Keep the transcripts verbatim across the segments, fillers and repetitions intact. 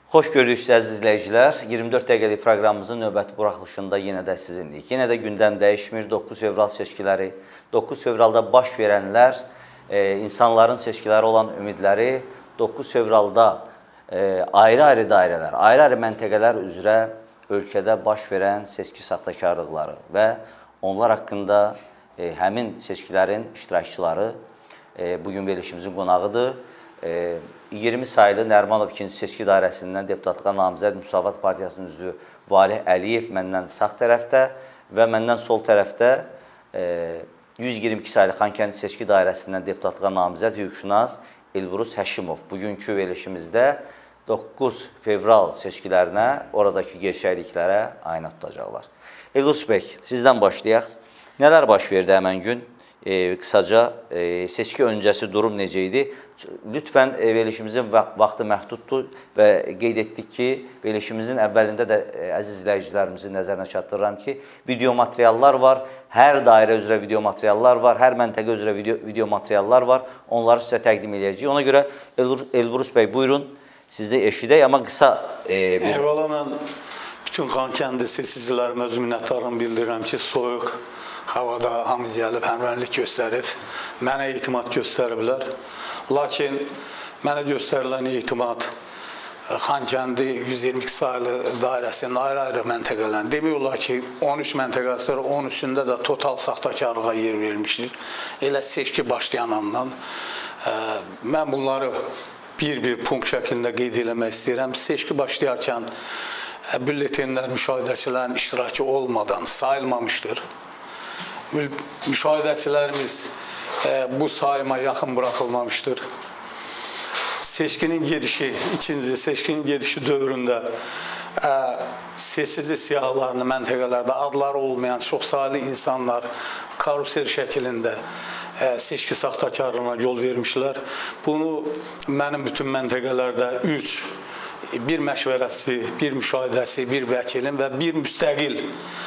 Xoş görürsünüz əziz izləyicilər. iyirmi dörd dəqiqəlik proqramımızın növbəti buraxılışında yenə də sizinlik. Yenə də gündəm dəyişmir. doqquz fevral seçkiləri, doqquz fevralda baş verənlər, e, insanların seçkiləri olan ümidləri, doqquz fevralda e, ayrı-ayrı dairələr, ayrı-ayrı məntəqələr üzrə ölkədə baş verən seçki saxtakarlıqları və onlar haqqında e, həmin seçkilərin iştirakçıları e, bugün verilişimizin qonağıdır. E, iyirmi sayılı Nərimanov ikinci seçki dairəsindən deputatlığa namizəd Müsavat Partiyasının üzvü Valih Əliyev məndən sağ tərəfdə və məndən sol tərəfdə e, yüz iyirmi iki sayılı Xankəndi seçki dairəsindən deputatlığa namizəd hüquqşünas Elbrus Həşimov. Bugünkü verilişimizdə doqquz fevral seçkilərinə, oradakı gerçəkliklərə ayna tutacaqlar. Elbrus bəy, sizdən başlayaq. Nələr baş verdi həmən gün? E, kısaca e, seçki öncəsi durum necə idi? Lütfən e, verilişimizin vaxtı məhduddur və qeyd etdik ki, verilişimizin əvvəlində də e, əziz izləyicilərimizin nəzərinə çatdırıram ki, video materiallar var, hər dairə üzrə video materiallar var, hər məntəqə üzrə video, video materiallar var, onları sizə təqdim edəcəyik. Ona görə Elbrus bəy, buyurun, sizdə eşidək, amma qısa... E, bir... Əvvəla mən bütün Xankəndi seçicilərimə öz minnətdarlığımı bildirirəm ki, soyuq havada hamı gəlib, həmrəylik göstərib, mənə etimad göstəriblər. Lakin mənə göstərilən etimad Xankəndi yüz iyirmi iki sayılı dairəsinin ayrı-ayrı məntəqələrini, demək olar ki, on üç məntəqəsi var, on üçündə də total saxtakarlığa yer verilmişdir. Elə seçki başlayan andan. Mən bunları bir-bir punkt şəklində qeyd eləmək istəyirəm. Seçki başlayarkən bülletenlər müşahidəçilərin iştirakı olmadan sayılmamışdır. Müşahidəçilərimiz e, bu sayıma yaxın buraxılmamışdır. Seçkinin gedişi, ikinci seçkinin gedişi dövründə e, seçici siyahılarını məntəqələrdə adları olmayan çoxsaylı insanlar karusel şəklində e, seçki saxtakarlığına yol vermişlər. Bunu mənim bütün məntəqələrdə üç, bir məşvərətçi, bir müşahidəçi, bir vəkilim və bir müstəqil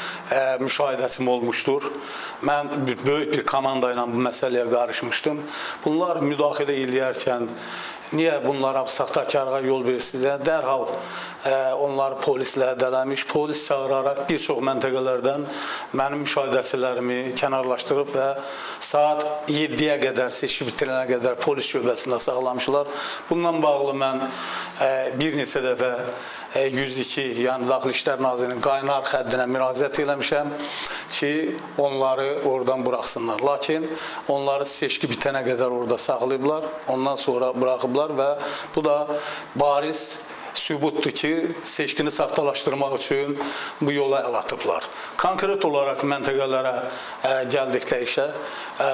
Ə, müşahidəçim olmuşdur. Mən böyük bir komanda ilə bu məsələyə qarışmışdım. Bunlar müdaxilə eləyərkən niyə bunlara saxtakarlığa yol verirsiniz? Dərhal ə, onları polislə hədələmiş, polis çağıraraq bir çox məntəqələrdən mənim müşahidəçilərimi kənarlaşdırıb və saat yeddiyə qədər, seçki bitirilənə qədər polis şöbəsində saxlamışlar. Bundan bağlı mən ə, bir neçə dəfə yüz iki, yəni Daxili İşlər Nazirinin qaynar xəddinə müraciət eləmişəm ki, onları oradan buraxsınlar. Lakin onları seçki bitənə qədər orada saxlayıblar, ondan sonra buraxıblar və bu da bariz sübutdur ki, seçkini saxtalaşdırmaq üçün bu yola əl atıblar. Konkret olaraq məntəqələrə ə, gəldikdə işə, ə,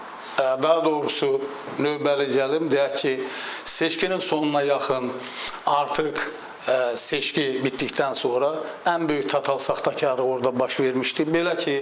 daha doğrusu növbəli gəlim, deyək ki, seçkinin sonuna yaxın artıq seçki bitdikdən sonra ən böyük total saxtakarlıq orada baş vermişdi. Belə ki,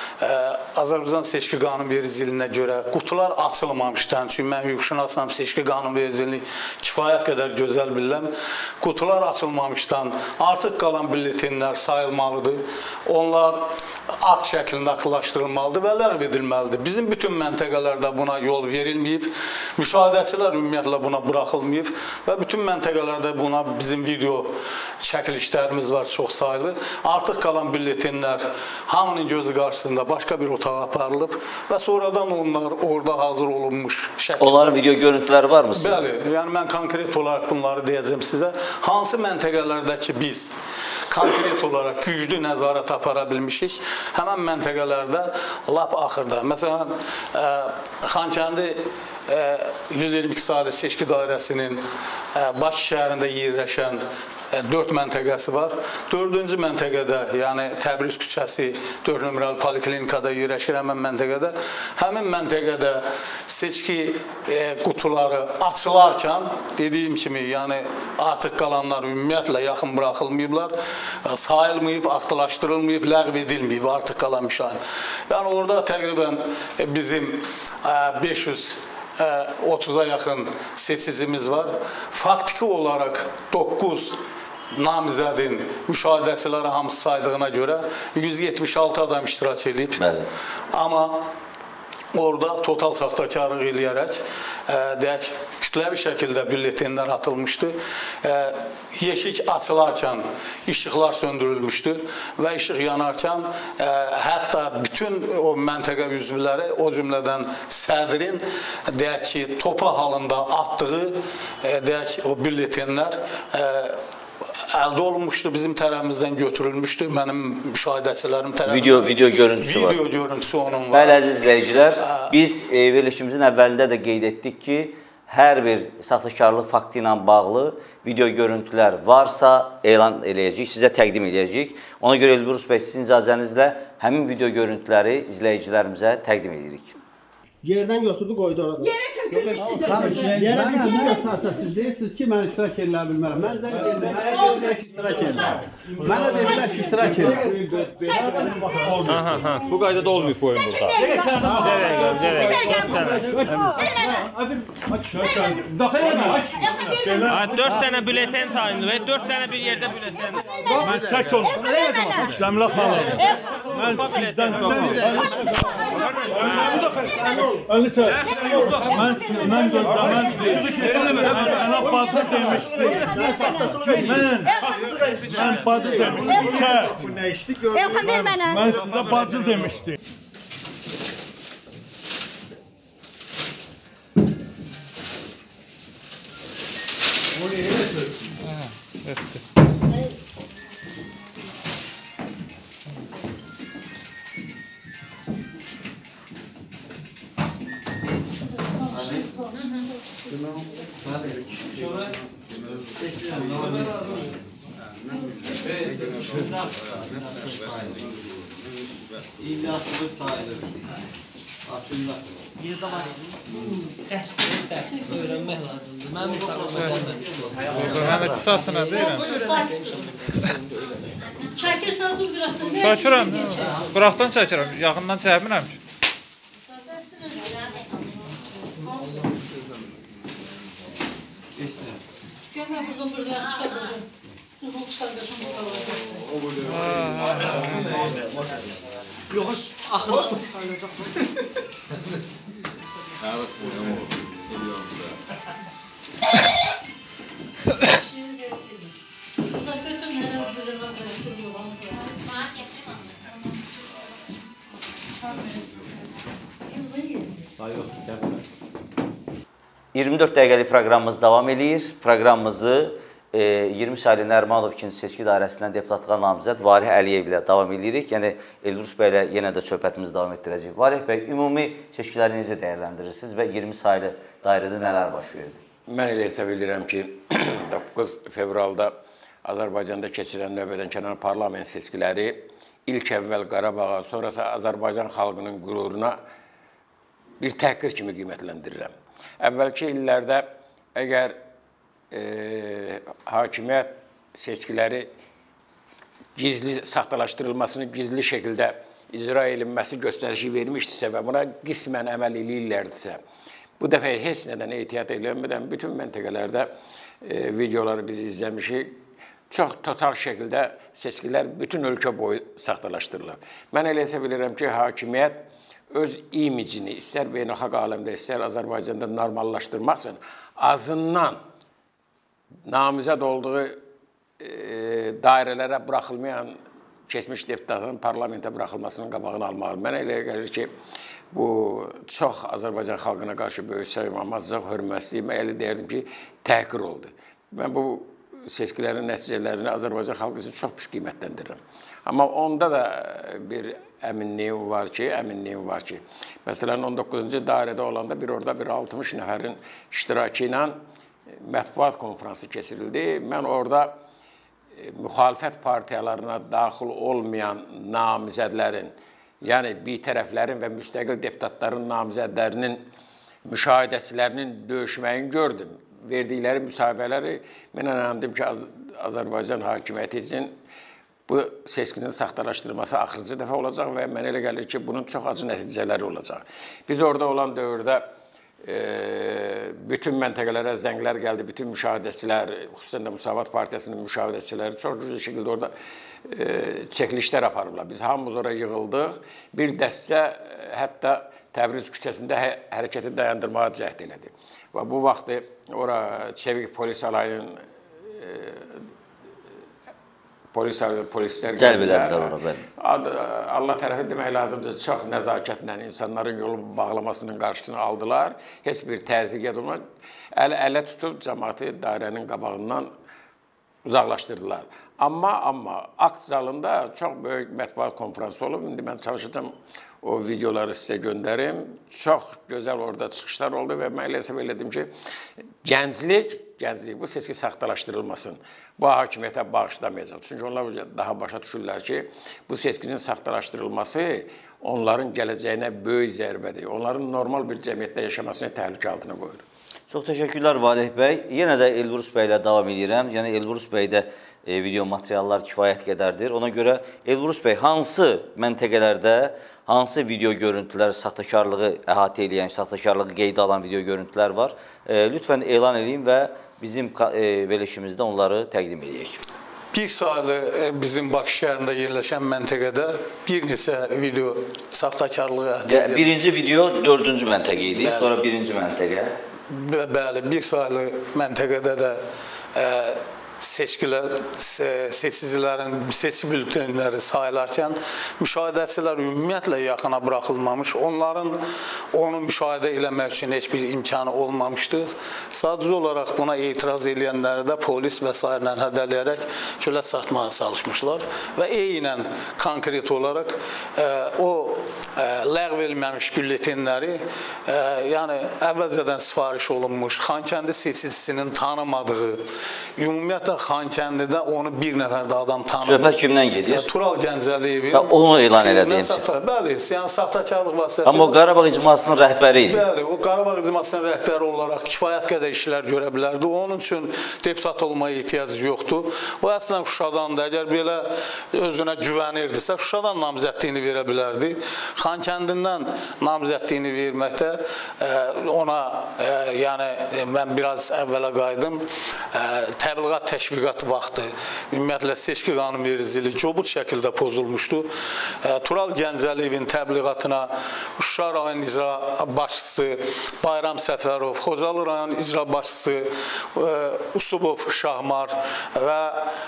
Azərbaycan seçki qanunvericiliyinə görə qutular açılmamışdan, çünki mən hüquqşünasam, seçki qanunvericiliyi kifayət qədər gözəl bilirəm. Qutular açılmamışdan artıq qalan bülletenlər sayılmalıdır. Onlar akt şəklində aktılaşdırılmalıdır və ləğv edilməlidir. Bizim bütün məntəqələrdə buna yol verilməyib, müşahidəçilər ümumiyyətlə buna buraxılmayıb və bütün məntəqələrdə buna bizim video çəkilişlərimiz var çox sayılı. Artıq qalan bülletenlər hamının gözü qarşısında başqa bir otağa aparılıb və sonradan onlar orada hazır olunmuş şəkildə. Onların video görüntüləri var mı sizdə? Bəli, yəni mən konkret olaraq bunları deyəcəm sizə. Hansı məntəqələrdə ki biz konkret olaraq güclü nəzarət apara bilmişik, həmən məntəqələrdə lap axırda. Məsələn, Xankəndi yüz iyirmi iki sayılı seçki dairəsinin Bakı şəhərində yerləşən dörd məntəqəsi var. Dördüncü məntəqədə, yəni Təbriz küçəsi dörd nömrəli poliklinikada yerləşir həmən məntəqədə. Həmin məntəqədə seçki e, qutuları açılarkən, dediyim kimi, yəni artıq qalanlar ümumiyyətlə yaxın buraxılmayıblar, sayılmayıb, aktılaşdırılmayıb, ləğv edilməyib artıq qalan müşahid. Yəni orada təqribən bizim beş yüz otuza yaxın seçicimiz var. Faktiki olaraq doqquz namizədin müşahidəçiləri hamısı saydığına görə yüz yetmiş altı adam iştirak edib. Bəli. Amma orada total saxtakarlıq eləyərək, deyək, kütləvi şəkildə bülletenlər atılmışdı. Yeşik açılarkən işıqlar söndürülmüşdü və işıq yanarkən hətta bütün o məntəqə üzvləri, o cümlədən sədrin deyək ki, topa halında atdığı deyək ki, o bülletenlər əldə olunmuşdu, bizim tərəfimizdən götürülmüşdü. Mənim müşahidəçilərim tərəfindən video video görüntüsü var. Video görüntüsü onun var. Bəli, əziz izləyicilər, biz e, verilişimizin əvvəlində də qeyd etdik ki, hər bir saxtakarlıq faktı ilə bağlı video görüntülər varsa elan eləyəcəyik, sizə təqdim eləyəcəyik. Ona görə Elbrus bəy, sizin icazənizlə həmin video görüntüləri izləyicilərimizə təqdim edirik. Yerdən götürdü, qoydu orada. Yerə tökülmüşdü. Yerə tökülmüşdü, göstərsə siz deyirsiniz ki, mən iştirak eləyə bilmərəm. Mən sizə dedim, mənə dedilər ki, iştirak eləyə. Mənə dedilər ki, iştirak eləyə. Bu qaydada olmayıb bu oyun burada. Dörd dənə bületen sayıldı və dörd dənə bir yerdə bületen. Mən çək olun. Cəmilə xanım. Mən sizdən Əlini çək. Mən mən gözləməm. Mən sənə bazı demişdim. Mən mən bazı demişdim. Çək. Bu nə işdi gördüm. Mən sizə bazı demişdim. İllatlı sayılır. Açılmasın. Yerdə var idi. Dərs, dərs öyrənmək lazımdır. Mənim hesabıma Mən iki saatına deyirəm. Çəkirsən, dur qıraqdan. Çəkirəm. Qıraqdan çəkirəm. Yaxından çəkmirəm ki. Görmə, buradan buradan çıxardacam. Qızıl çıxardacam bu qalacaq. yox, axırda çıxarılacaq. Qızlar götürün, hər az bir yana bırakır yolanızı. iyirmi dörd dəqiqəlik proqramımız davam edir. Proqramımızı e, iyirmi saylı Nərimanov ikinci seçki dairəsindən deputatlığa namizəd Valih Əliyev ilə davam edirik. Yəni Elbrus bəy ilə yenə də söhbətimizi davam etdirəcəyik. Valih bəy, ümumi seçkiləri necə dəyərləndirirsiniz və iyirmi saylı dairədə nələr baş verdi? Mən elə hesab edirəm ki, doqquz fevralda Azərbaycanda keçirilən növbədənkənar parlament seçkiləri ilk əvvəl Qarabağa, sonrası Azərbaycan xalqının qüruruna bir təhqir kimi qiymətləndirirəm. Əvvəlki illərdə əgər e, hakimiyyət seçkiləri gizli saxtalaşdırılmasını gizli şəkildə icra edilməsi göstərişi vermişdirsə və buna qismən əməl eləyirlərdirsə, bu dəfə heç nədən ehtiyat edilmədən bütün məntəqələrdə e, videoları biz izləmişik. Çox total şəkildə seçkilər bütün ölkə boyu saxtalaşdırılır. Mən elə hesab edirəm ki, hakimiyyət öz imicini istər beynəlxalq aləmdə, istər Azərbaycanda normallaşdırmaq üçün azından namizəd olduğu e, dairələrə buraxılmayan keçmiş deputatın parlamentə buraxılmasının qabağını almalı. Mən elə gəlir ki, bu çox Azərbaycan xalqına qarşı böyük sayılmamazlıq, hörmətsizlik, mən elə deyirdim ki, təhqir oldu. Mən bu seçkilərin nəticələrini Azərbaycan xalqı üçün çox pis qiymətləndirirəm. Amma onda da bir əminliyim var ki, əminliyim var ki, məsələn, on doqquzuncu dairədə olanda bir orada bir altmış nəfərin iştirakı ilə mətbuat konfransı keçirildi. Mən orada müxalifət partiyalarına daxil olmayan namizədlərin, yəni bir tərəflərin və müstəqil deputatların namizədlərinin müşahidəçilərinin döyüşməyini gördüm. Verdikləri müsahibələri mən inandım ki, Azərbaycan hakimiyyəti üçün bu seçkinin saxtalaşdırılması axırıncı dəfə olacaq və mən elə gəlir ki, bunun çox acı nəticələri olacaq. Biz orada olan dövrdə e, bütün məntəqələrə zənglər gəldi, bütün müşahidəçilər, xüsusən də Müsavat Partiyasının müşahidəçiləri çox güclü şəkildə orada e, çəkilişlər aparırlar. Biz hamımız oraya yığıldıq. Bir dəstə hətta Təbriz küçəsində hə hərəkəti dayandırmağa cəhd elədi. Və bu vaxtı ora çevik polis alayının polis polislər Cəlb elədilər ora, bəli. Allah tərəfi demək lazımdır, çox nəzakətlə insanların yolu bağlamasının qarşısını aldılar. Heç bir təzyiq edilmir. Ələ tutub cəmaatı dairənin qabağından uzaqlaşdırdılar. Amma, amma akt zalında çox böyük mətbuat konferansı olub. İndi mən çalışacağım o videoları sizə göndərim. Çox gözəl orada çıxışlar oldu və mən elə hesab elədim ki, gənclik, gənclik bu seçki saxtalaşdırılmasın. Bu hakimiyyətə bağışlamayacaq. Çünki onlar daha başa düşürlər ki, bu seçkinin saxtalaşdırılması onların gələcəyinə böyük zərbədir. Onların normal bir cəmiyyətdə yaşamasını təhlükə altına qoyur. Çox təşəkkürlər Valeh bəy. Yenə də Elbrus bəy ilə davam edirəm. Yəni Elbrus bəydə e, video materiallar kifayət qədərdir. Ona görə Elbrus bəy hansı məntəqələrdə hansı video görüntülər, saxtakarlığı əhatə edən, saxtakarlığı qeydə alan video görüntülər var? E, lütfən elan edin və bizim e, verilişimizdə onları təqdim edək. Bir sayılı bizim Bakı şəhərində yerləşən məntəqədə bir neçə video saxtakarlığı əhatə edən. Birinci video dördüncü məntəqə idi, sonra birinci məntəqə. Bəli, bir sayılı məntəqədə də e, seçkilər, seçicilərin seçki bültenləri sayılarkən müşahidəçilər ümumiyyətlə yaxına buraxılmamış, onların onu müşahidə eləmək üçün heç bir imkanı olmamışdı. Sadəcə olaraq buna etiraz edənləri də polis və s. ilə hədələyərək çölə çatmağa çalışmışlar və eynən konkret olaraq e, o e, ləğv edilməmiş bültenləri e, yəni əvvəlcədən sifariş olunmuş, Xankəndi seçicisinin tanımadığı, ümumiyyətlə Xankəndidə onu bir nəfər də adam tanımır. Söhbət kimdən gedir? Tural Gəncəliyevin. Onu elan elədiyim üçün. Bəli, yəni saxtakarlıq vasitəsilə. Amma o Qarabağ icmasının rəhbəri idi. Bəli, o Qarabağ icmasının rəhbəri olaraq kifayət qədər işlər görə bilərdi. Onun üçün deputat olmaya ehtiyacı yoxdur. O əslən Şuşadan da, əgər belə özünə güvənirdisə, Şuşadan namzədliyini verə bilərdi. Xankəndindən namzədliyini verməkdə ona, yəni mən biraz əvvələ qayıdım, təbliğat təşviqat vaxtı, ümumiyyətlə seçki qanunvericiliyi kobud şəkildə pozulmuşdu. Tural Gəncəliyevin təbliğatına Şuşa rayon icra başçısı Bayram Səfərov, Xocalı rayon icra başçısı Usubov Şahmar və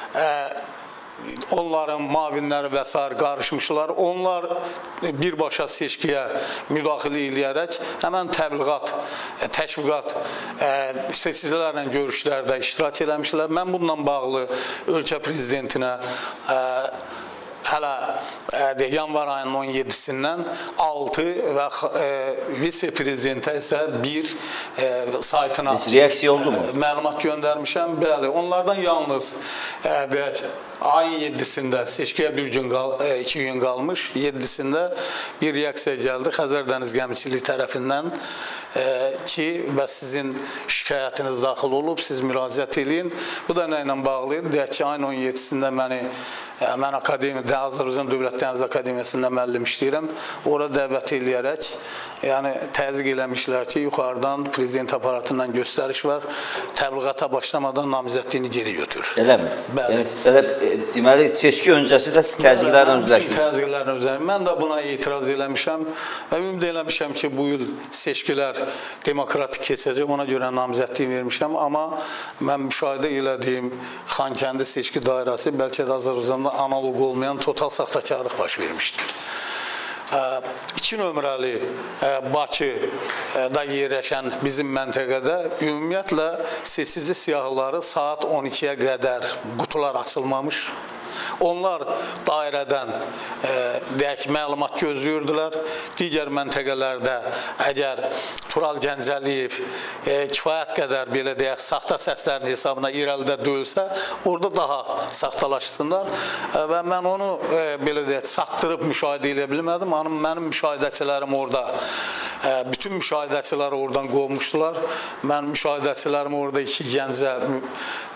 onların mavinləri və s. qarışmışlar. Onlar birbaşa seçkiyə müdaxilə eləyərək həmən təbliğat, təşviqat seçicilərlə görüşlərdə iştirak eləmişlər. Mən bununla bağlı ölkə prezidentinə hələ yanvar ayının on yedisindən altı və vitse-prezidentə isə bir saytına reaksiya oldu mu? Məlumat göndərmişəm. Bəli, onlardan yalnız deyək, ayın yeddisində seçkiyə bir gün, iki gün qalmış, yeddisində bir reaksiya gəldi Xəzər Dəniz Gəmiçilik tərəfindən ki, və sizin şikayətiniz daxil olub, siz müraciət eləyin. Bu da nə ilə bağlıydı? Deyək ki, ayın on yedisində məni mən akademiyada, Azərbaycan Dövlət Dəniz Akademiyasında müəllim işləyirəm. Ora dəvət eləyərək, yəni təzyiq eləmişlər ki, yuxarıdan prezident aparatından göstəriş var, təbliğata başlamadan namizədliyini geri götür. Eləmi? Bəli. Yəni, deməli, seçki öncəsi də təzyiqlərlə üzləşmiş. Təzyiqlərlə üzləşmiş. Mən də buna etiraz eləmişəm və ümid eləmişəm ki, bu il seçkilər demokratik keçəcək, ona görə namizədliyi vermişəm. Amma mən müşahidə elədiyim Xankəndi seçki dairəsi bəlkə də Azərbaycanda analog olmayan total saxtakarlıq baş vermişdir. İki nömrəli Bakıda yerləşən bizim məntəqədə ümumiyyətlə seçici siyahıları saat on ikiyə qədər qutular açılmamış. Onlar dairədən e, deyək, məlumat gözləyirdilər. Digər məntəqələrdə əgər Tural Gəncəliyev e, kifayət qədər belə deyək, saxta səslərin hesabına irəlidə döyülsə, orada daha saxtalaşsınlar. E, və mən onu e, belə deyək, çatdırıb müşahidə edə bilmədim. Hanım, mənim müşahidəçilərim orada, e, bütün müşahidəçiləri oradan qovmuşdular. Mən müşahidəçilərimi orada iki gəncə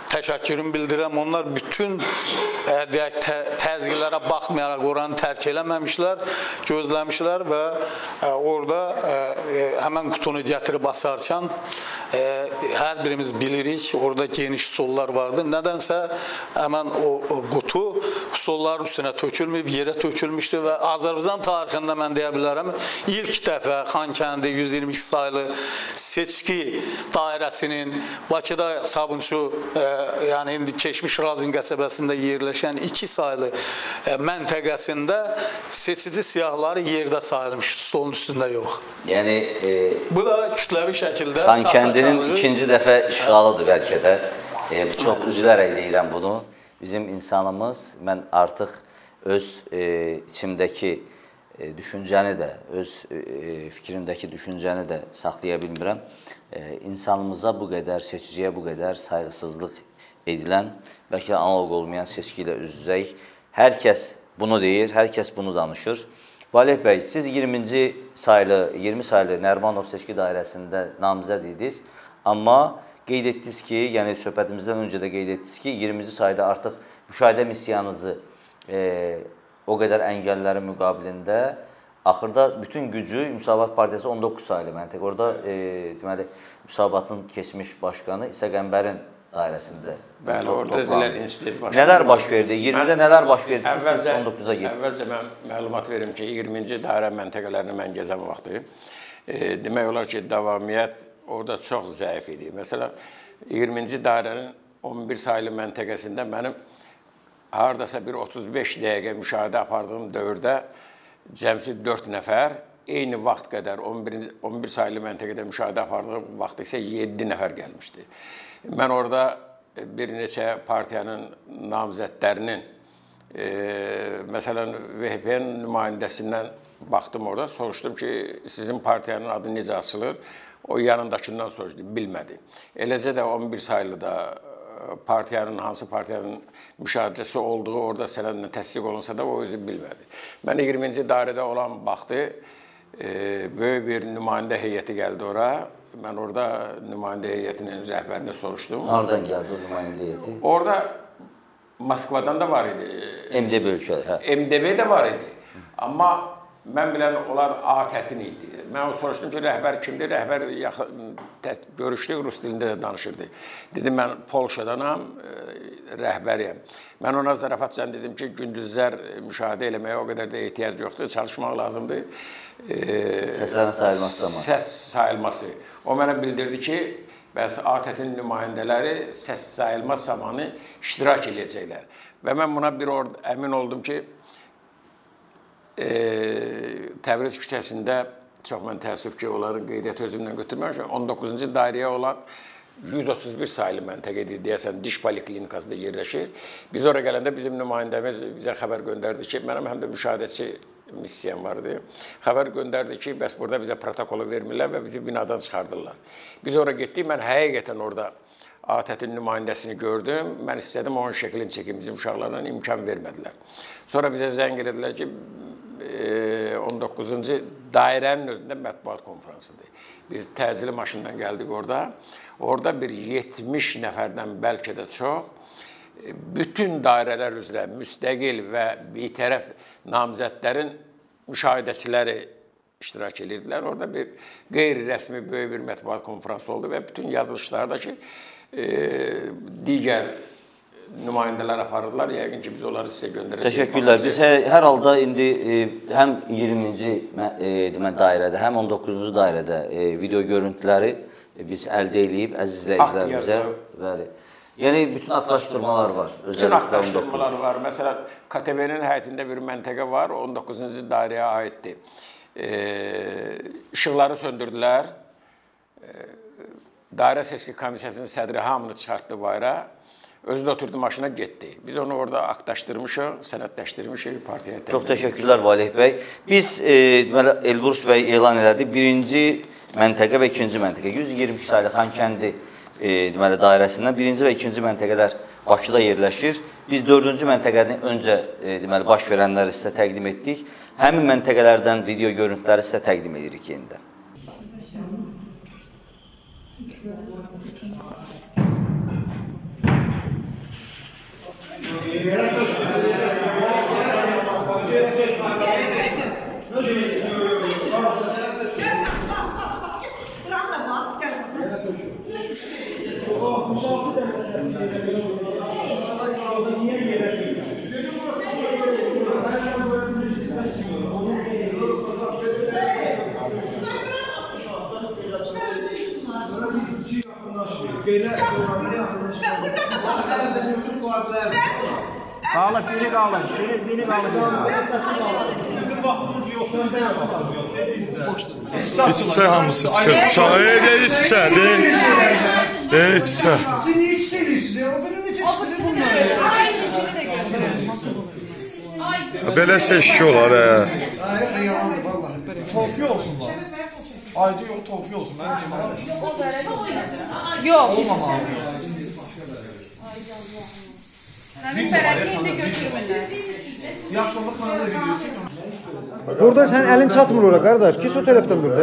təşəkkürümü bildirirəm. Onlar bütün e, deyək, tə, təzyiqlərə baxmayaraq oranı tərk eləməmişlər, gözləmişlər və e, orada e, həmən qutunu gətirib açarkən e, hər birimiz bilirik, orada geniş sollar vardı. Nədənsə həmən o, o qutu solların üstünə tökülməyib, yerə tökülmüşdü və Azərbaycan tarixində mən deyə bilərəm, ilk dəfə Xankəndi yüz iyirmi iki saylı seçki dairəsinin Bakıda Sabunçu, e, yəni indi keçmiş Razin qəsəbəsində yerləşən iki saylı e, məntəqəsində seçici siyahıları yerdə sayılmışdı, stolun üstündə yox. Yəni e, bu da kütləvi şəkildə Xankəndinin ikinci dəfə işğalıdır bəlkə də. E, çox üzülərək deyirəm bunu. Bizim insanımız, mən artıq öz e, içimdəki e, düşüncəni də, öz e, fikrimdəki düşüncəni də saxlaya bilmirəm. E, insanımıza bu qədər, seçiciyə bu qədər sayğısızlıq edilən, bəlkə də analog olmayan seçki ilə üz-üzəyik. Hər kəs bunu deyir, hər kəs bunu danışır. Valeh bəy, siz iyirminci saylı, iyirmi saylı Nərimanov seçki dairəsində namizəd idiniz, amma qeyd etdiniz ki, yəni söhbətimizdən öncə də qeyd etdiniz ki, iyirminci sayda artıq müşahidə missiyanızı e, o qədər əngəllərin müqabilində axırda bütün gücü Müsavat Partiyası on doqquz saylı məntiq. Orada e, deməli, Müsavatın keçmiş başqanı İsa Qəmbərin dairəsində. Bəli, orada dedilər institut başqanı. Nələr baş verdi? iyirmidə nələr baş verdi ki, siz on doqquza getdiniz? Əvvəlcə mən məlumat verim ki, iyirminci dairə məntəqələrini mən gəzən vaxtı. E, demək olar ki, davamiyyət orada çox zəif idi. Məsələn, iyirminci dairənin on bir saylı məntəqəsində mənim haradasa bir otuz beş dəqiqə müşahidə apardığım dövrdə cəmsi dörd nəfər, eyni vaxt qədər on bir saylı məntəqədə müşahidə apardığım vaxt isə yeddi nəfər gəlmişdi. Mən orada bir neçə partiyanın namizədlərinin, e, məsələn, V H P-nin nümayəndəsindən baxdım orada, soruşdum ki, sizin partiyanın adı necə açılır? O yanındakından soruşdu, bilmədi. Eləcə də on bir saylıda partiyanın, hansı partiyanın müşahidəsi olduğu orada sənədlə təsdiq olunsa da o özü bilmədi. Mən iyirminci dairədə olan vaxtı e, böyük bir nümayəndə heyəti gəldi ora. Mən orada nümayəndə heyətinin rəhbərini soruşdum. Hardan gəldi o nümayəndə heyəti? Orada Moskvadan da var idi. M D B ölkədə, hə. M D B də var idi. Amma mən bilən onlar A tətin idi. Mən soruşdum ki, rəhbər kimdir? Rəhbər yaxın, görüşdük, rus dilində də danışırdı. Dedim, mən Polşadanam, rəhbəriyəm. Mən ona zarafatcan dedim ki, gündüzlər müşahidə eləməyə o qədər də ehtiyac yoxdur, çalışmaq lazımdır. Səslərin sayılması zaman. Səs sayılması. O mənə bildirdi ki, bəs A tətin nümayəndələri səs sayılma zamanı iştirak edəcəklər. Və mən buna bir orada əmin oldum ki, E, Təbriz küçəsində çox mən təəssüf ki, onların qeydiyyatı özümdən götürməmişəm. on doqquzuncu dairəyə olan yüz otuz bir saylı məntəqədir, deyəsən, diş poliklinikasında yerləşir. Biz oraya gələndə bizim nümayəndəmiz bizə xəbər göndərdi ki, mənim həm də müşahidəçi missiyam vardı. Xəbər göndərdi ki, bəs burada bizə protokolu vermirlər və bizi binadan çıxardırlar. Biz oraya getdik, mən həqiqətən orada A tətin nümayəndəsini gördüm. Mən istədim onun şəklini çəkim, bizim uşaqlarla imkan vermədilər. Sonra bizə zəng edildilər ki, on doqquzuncu dairənin özündə mətbuat konferansıdır. Biz təcili maşından gəldik orada. Orada bir yetmiş nəfərdən bəlkə də çox bütün dairələr üzrə müstəqil və bitərəf namizədlərin müşahidəçiləri iştirak edirdilər. Orada bir qeyri-rəsmi böyük bir mətbuat konferansı oldu və bütün yazılışlardakı e, digər nümayəndələr aparırlar. Yəqin ki, biz onları sizə göndərəcəyik. Təşəkkürlər. Biz hər halda indi e, həm iyirminci e, dairədə, həm on doqquzuncu dairədə e, video görüntüləri e, biz əldə edib əziz izləyicilərimizə. Bəli. Yəni, bütün axtarışdırmalar var. Bütün axtarışdırmalar var. Məsələn, K T V-nin həyətində bir məntəqə var, on doqquzuncu dairəyə aiddir. E, işıqları söndürdülər. E, dairə seçki komissiyasının sədri hamını çıxartdı bayra. Özü də oturdu maşına getdi. Biz onu orada aktlaşdırmışıq, sənədləşdirmişik partiyaya. Çox təşəkkürlər Valeh bəy. Biz, e, Elbrus bəy elan elədi, birinci məntəqə və ikinci məntəqə. yüz iyirmi iki saylı Xankəndi e, deməli, dairəsindən birinci və ikinci məntəqələr Bakıda yerləşir. Biz dördüncü məntəqəni öncə e, deməli, baş verənləri sizə təqdim etdik. Həmin məntəqələrdən video görüntüləri sizə təqdim edirik yenidən. Qalıq, biri qalıq, biri, biri qalıq. Sizin vaxtınız yoxdur. İç çay hamısı çıxır. Çay, de iç çay, de. De iç çay. Siz ne içseniz ya? O benim için çıkır bunlar. Belə seçki olar, hə. Tofi olsun var. Ayda yox, tofi olsun. Mən deyim. Yox. Həmin fərəqi indi götürmürlər. Yaşlılıq mənə də video. Burada sən əlin çatmır ora qardaş. Kes o tərəfdən burada.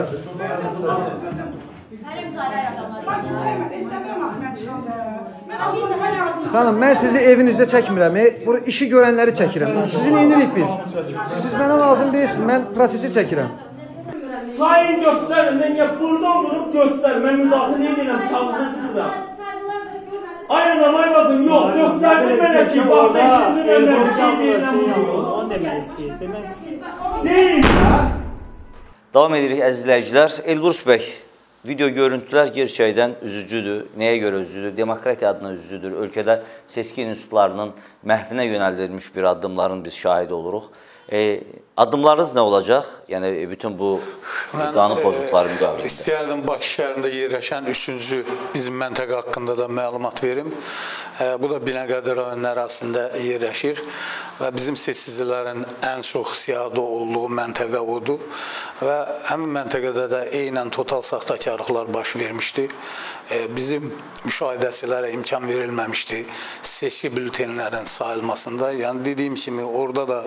Xanım, mən sizi evinizdə çəkmirəm. Bura işi görənləri çəkirəm. Sizi neyinirik biz? Siz mənə lazım deyilsiniz. Mən prosesi çəkirəm. Sayın göstərin, mən ya buradan vurup göstər. Mən müdaxilə edirəm, kağızsızam. Ayırlamay basın, yox, göstərdim mənə ki, bax, beşinci nömrəsi deyiləm vuruyor. Onu demək istəyirsən. Deyil ya. Davam edirik, əziz izləyicilər. Elbrus bəy, video görüntülər gerçəkdən üzücüdür. Nəyə görə üzücüdür? Demokratiya adına üzücüdür. Ölkədə seçki institutlarının məhvinə yönəldilmiş bir addımların biz şahid oluruq. E, addımlarınız nə olacaq? Yəni, bütün bu qanun pozuntuları müqabilində. İstəyərdim Bakı şəhərində yerləşən üçüncü bizim məntəqə haqqında da məlumat verim. E, bu da Binəqədi rayonun ərazisində yerləşir və bizim seçicilərin ən çox siyahıda olduğu məntəqə odur və həmin məntəqədə də eynən total saxtakarlıqlar baş vermişdi. E, bizim müşahidəçilərə imkan verilməmişdi seçki bültenlərin sayılmasında. Yəni, dediyim kimi, orada da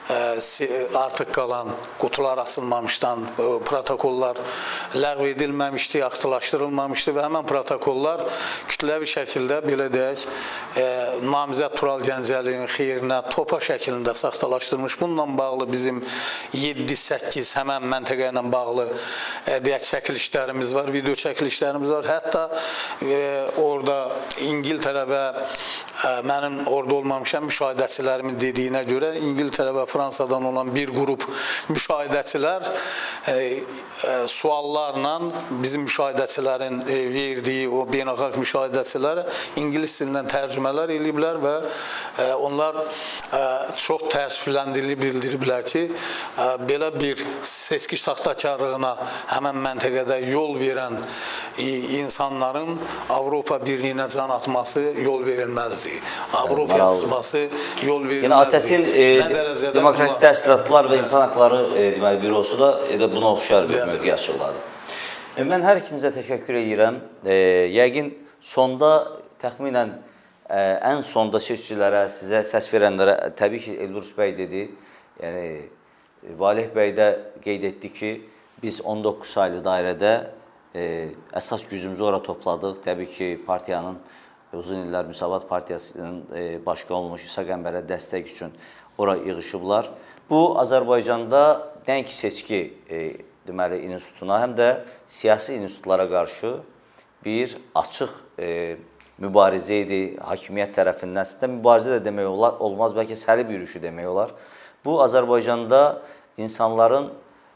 artıq qalan qutular asılmamışdan protokollar ləğv edilməmişdi, aktılaşdırılmamışdı və həmən protokollar kütləvi şəkildə, belə deyək, namizəd Tural Gəncəlinin xeyrinə topa şəklində saxtalaşdırmış. Bununla bağlı bizim yeddi səkkiz həmən məntəqə ilə bağlı deyək çəkilişlərimiz var, video çəkilişlərimiz var. Hətta orada İngiltərə və mənim orada olmamışam müşahidəçilərimin dediyinə görə İngiltərə və Fransadan olan bir qrup müşahidəçilər e, e, suallarla bizim müşahidəçilərin e, verdiyi o beynəlxalq müşahidəçilərə ingilis dilindən tərcümələr eləyiblər və e, onlar e, çox təəssüfləndirili bildiriblər ki, e, belə bir seçki saxtakarlığına həmən məntəqədə yol verən e, insanların Avropa Birliyinə can atması yol verilməzdi. Avropa atması yol verilməzdi. Yəni, ATƏT-in e, Demokrasi Təsisatlar və İnsan Haqları e, deməli, bürosu da elə buna oxşar bir mövqe açıqladı. E, mən hər ikinizə təşəkkür edirəm. E, yəqin sonda təxminən e, ən sonda seçicilərə, sizə səs verənlərə təbii ki, Elbrus bəy dedi. Yəni, Valih bəy də qeyd etdi ki, biz on doqquz saylı dairədə e, əsas gücümüzü ora topladıq. Təbii ki, partiyanın uzun illər Müsavat Partiyasının e, başqan olmuş İsa Qəmbərə dəstək üçün ora yığışıblar. Bu, Azərbaycanda nəinki seçki e, deməli, institutuna, həm də siyasi institutlara qarşı bir açıq e, mübarizə idi hakimiyyət tərəfindən. Əslində, mübarizə də demək olar, olmaz, bəlkə səlib yürüyüşü demək olar. Bu, Azərbaycanda insanların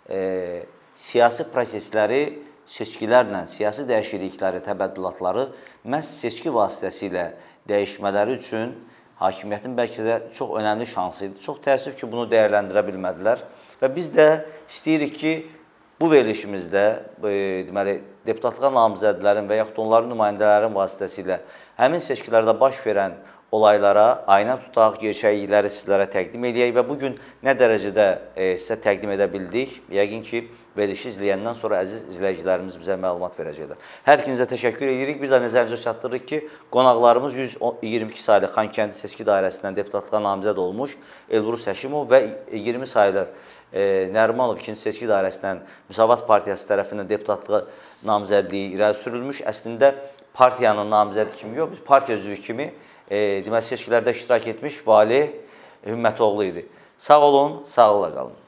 e, siyasi prosesləri seçkilərlə, siyasi dəyişiklikləri, təbəddülatları məhz seçki vasitəsilə dəyişmələri üçün hakimiyyətin bəlkə də çox önəmli şansı idi. Çox təəssüf ki, bunu dəyərləndirə bilmədilər və biz də istəyirik ki, bu verilişimizdə e, deməli, deputatlığa namizədlərin və yaxud onların nümayəndələrin vasitəsilə həmin seçkilərdə baş verən olaylara ayna tutaq, gerçəklikləri sizlərə təqdim edək və bugün nə dərəcədə e, sizə təqdim edə bildik, yəqin ki, verilişi izləyəndən sonra əziz izləyicilərimiz bizə məlumat verəcəklər. Hər ikinizə təşəkkür edirik. Bir də nəzərinizə çatdırırıq ki, qonaqlarımız yüz iyirmi iki saylı Xankəndi seçki dairəsindən deputatlığa namizəd olmuş Elbrus Həşimov və iyirmi saylı e, Nərimanov ikinci seçki dairəsindən Müsavat Partiyası tərəfindən deputatlığa namizədliyi irəli sürülmüş. Əslində partiyanın namizədi kimi yox, biz partiya üzvü kimi e, deməli seçkilərdə iştirak etmiş Vali Hümmətoğlu idi. Sağ olun, sağlıqla qalın.